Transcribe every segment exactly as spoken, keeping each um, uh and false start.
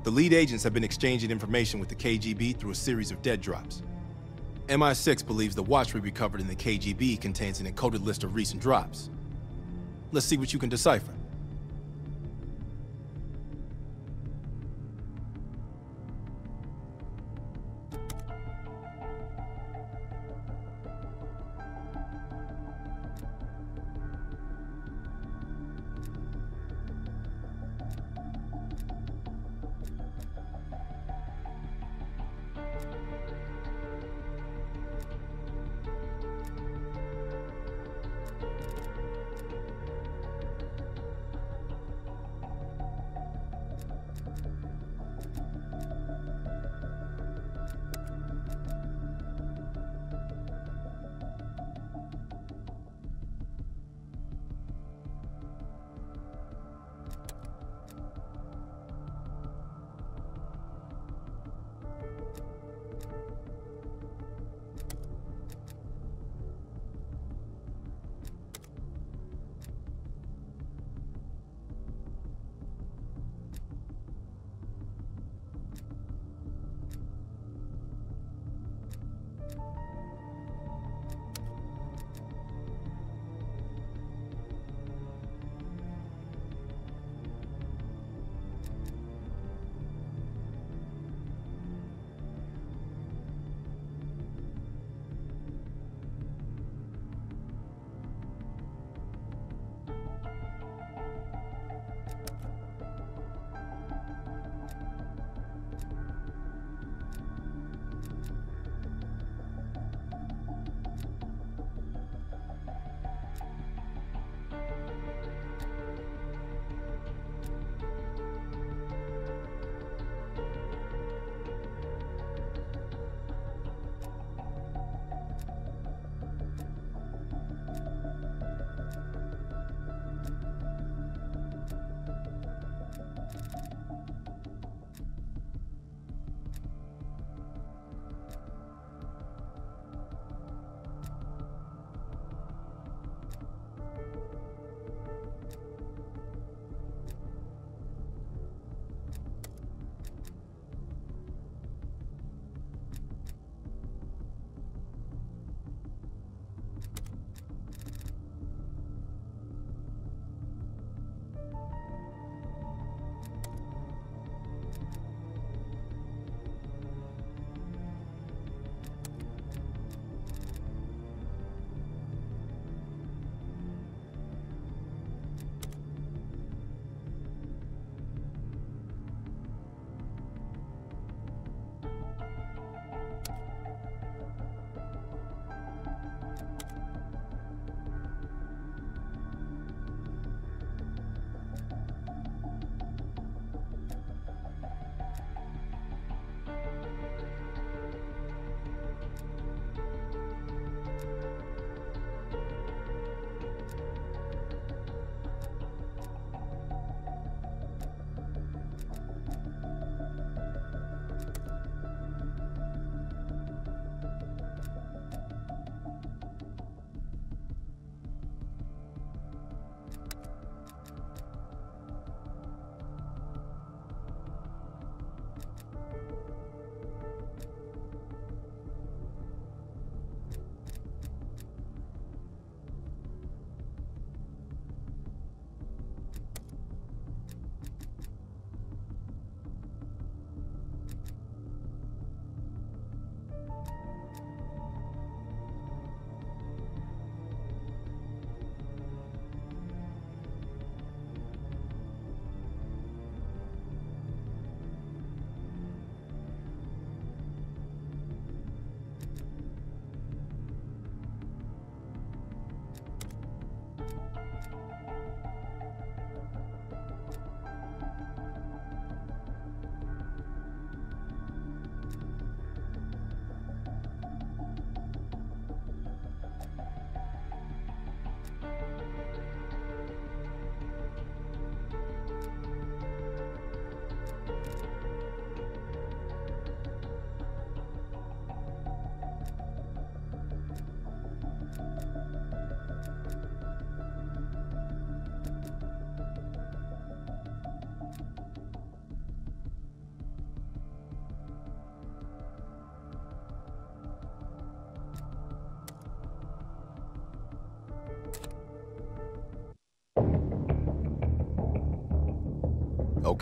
The lead agents have been exchanging information with the K G B through a series of dead drops. M I six believes the watch we recovered in the K G B contains an encoded list of recent drops. Let's see what you can decipher.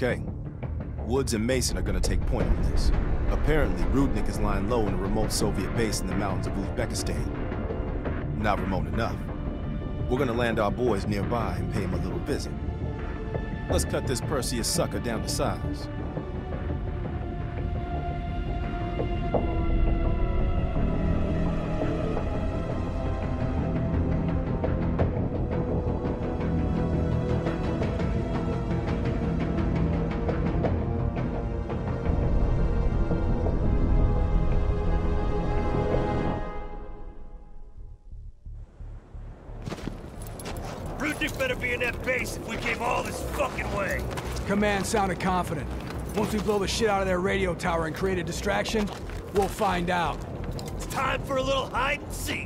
Okay. Woods and Mason are gonna take point on this. Apparently, Rudnick is lying low in a remote Soviet base in the mountains of Uzbekistan. Not remote enough. We're gonna land our boys nearby and pay him a little visit. Let's cut this Perseus sucker down to size. Rudnick better be in that base if we came all this fucking way. Command sounded confident. Once we blow the shit out of their radio tower and create a distraction, we'll find out. It's time for a little hide and seek.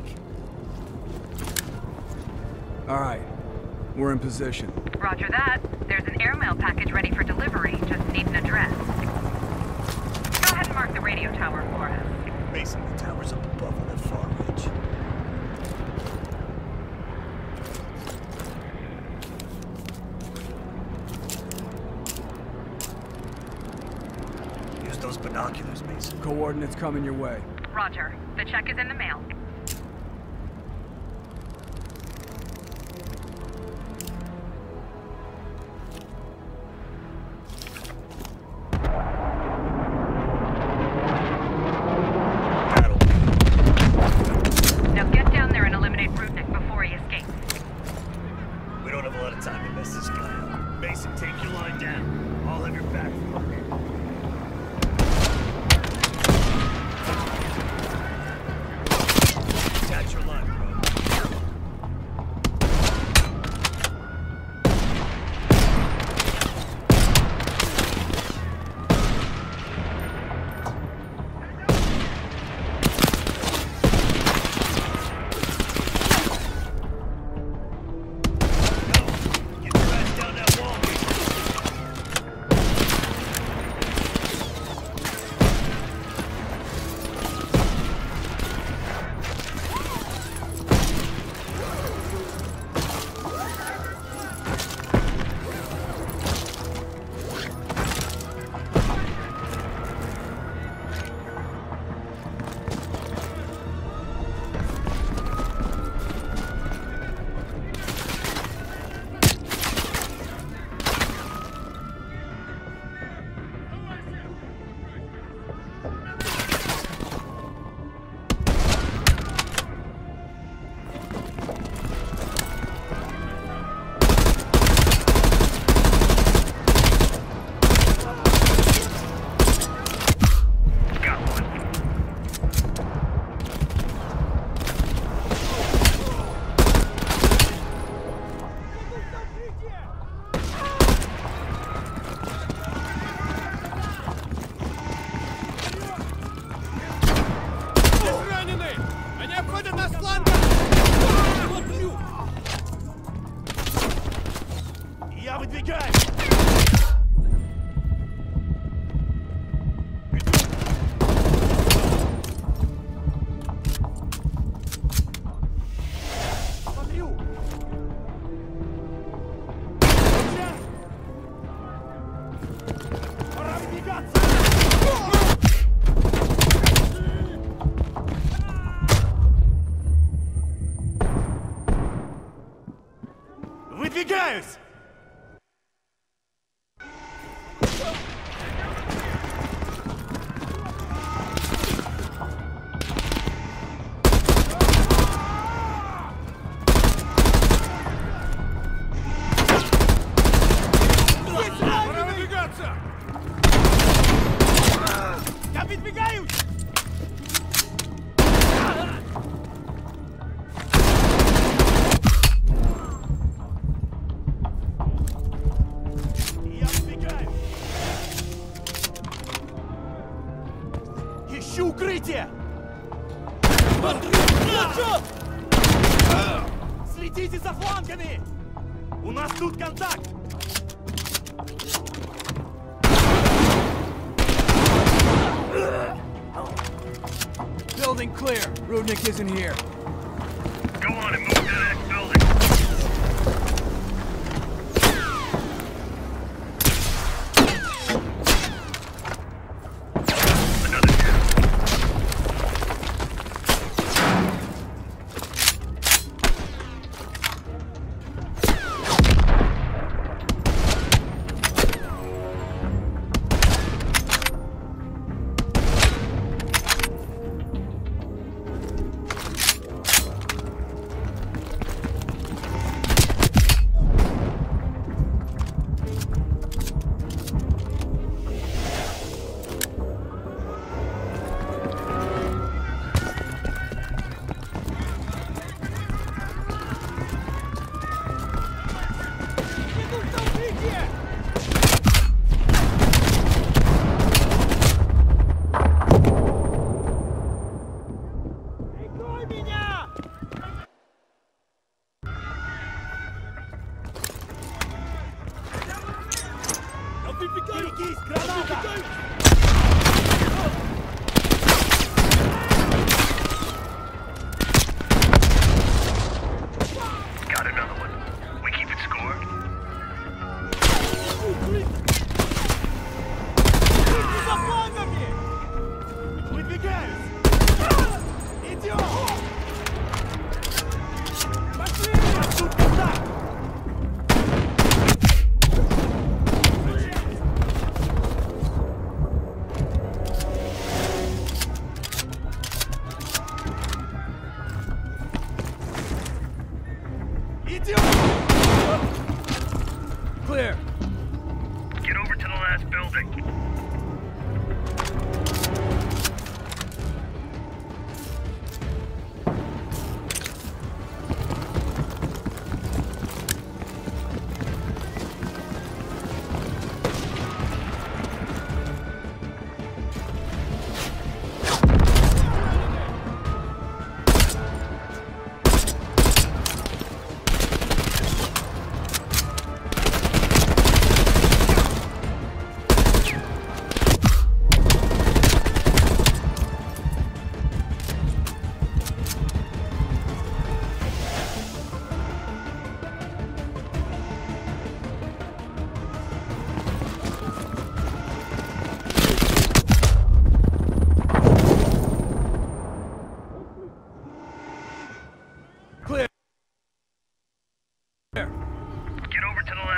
All right, we're in position. Roger that. There's an airmail package ready for delivery. Just need an address. Go ahead and mark the radio tower for us. Mason, the tower's up above on that far ridge. Use those binoculars, Mason. Coordinates coming your way. Roger. The check is in the mail. Now get down there and eliminate Rudnick before he escapes. We don't have a lot of time to mess this guy up. Mason, take your line down. I'll have your back. Attach your line, bro. Get your ass down that wall, Я выдвигаюсь! Смотрю! Пора выдвигаться! Выдвигаюсь! Пора выдвигаться! Я выдвигаюсь! Я выдвигаюсь! Ищу укрытие! Следите за флангами! У нас тут контакт! Building clear. Rudnick isn't here. Go on and move to the next building.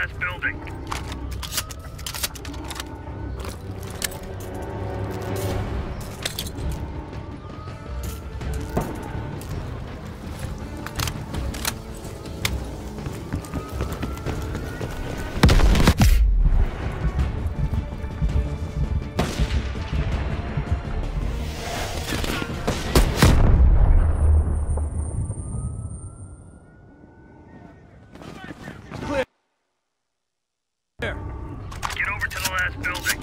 last building. Get over to the last building.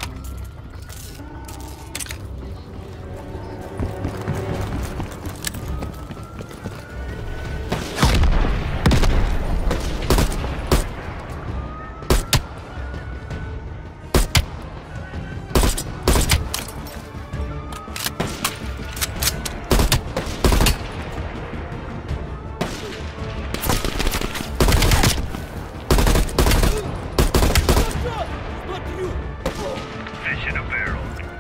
Fish in a barrel.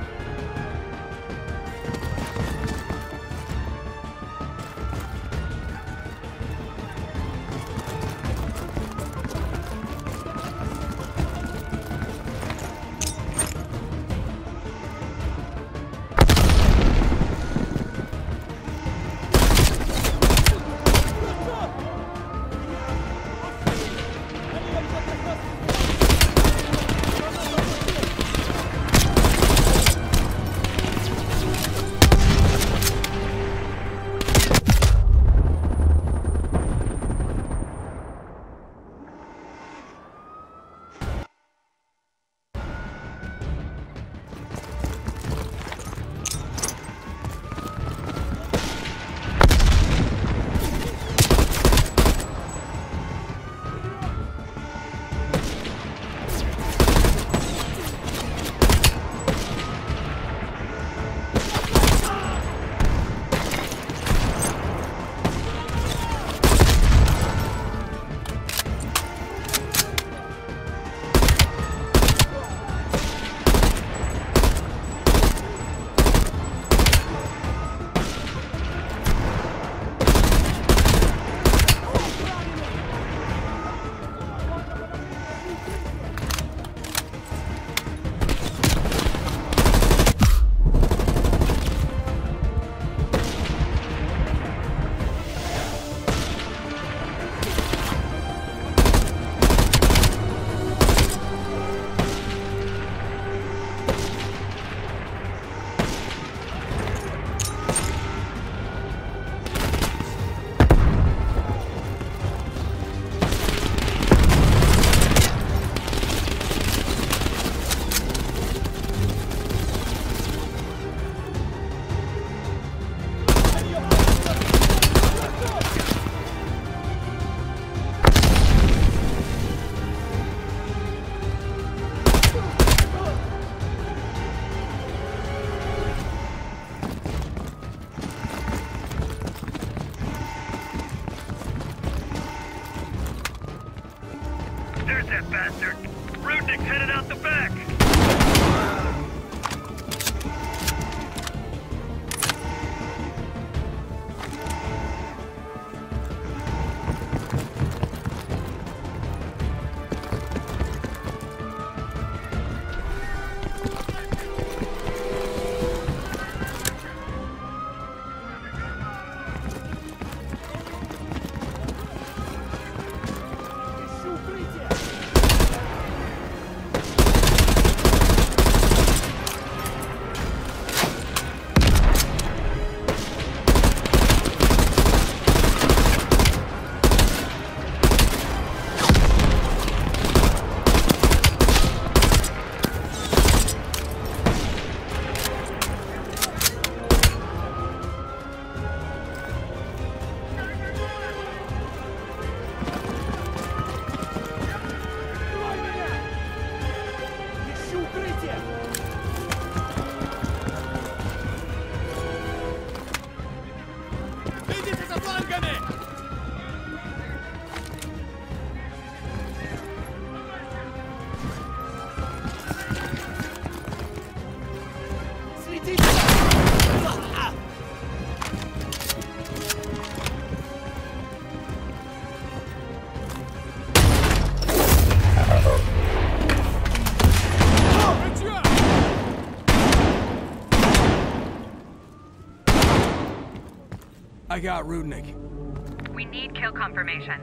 There's that bastard! Rudnick's headed out the back! I got Rudnick. We need kill confirmation.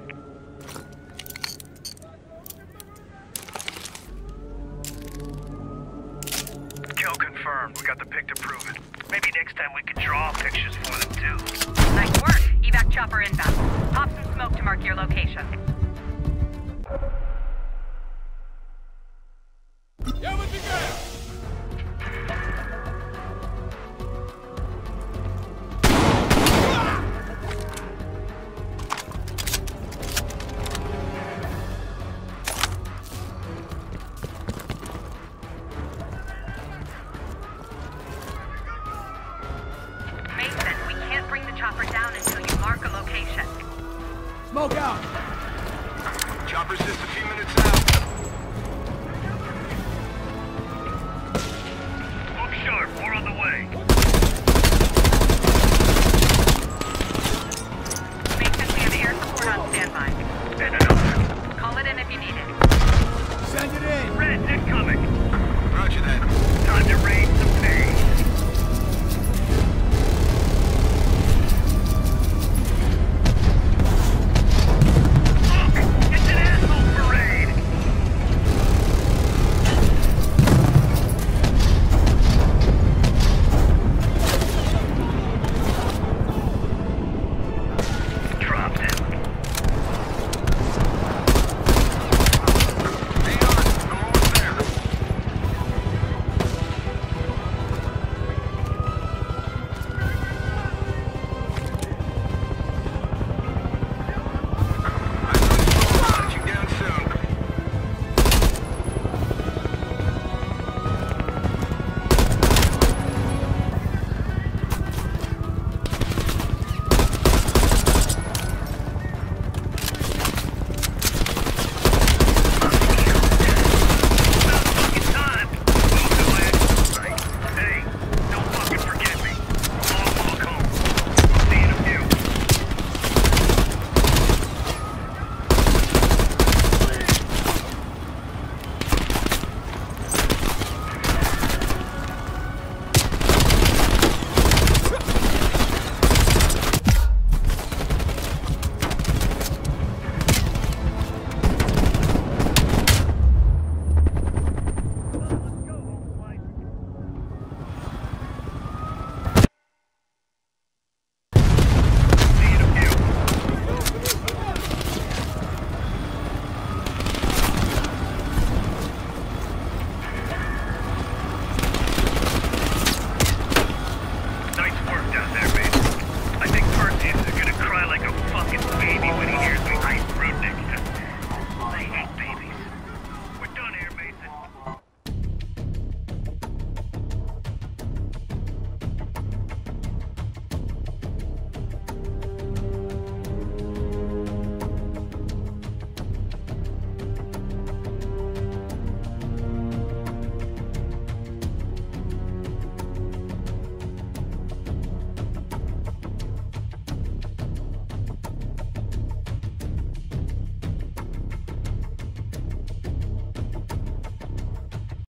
Kill confirmed. We got the pic to prove it. Maybe next time we can draw pictures for them, too. Nice work. Evac chopper inbound. Pop some smoke to mark your location. Mason, we can't bring the chopper down until you mark a location. Smoke out! Chopper's just a few minutes out.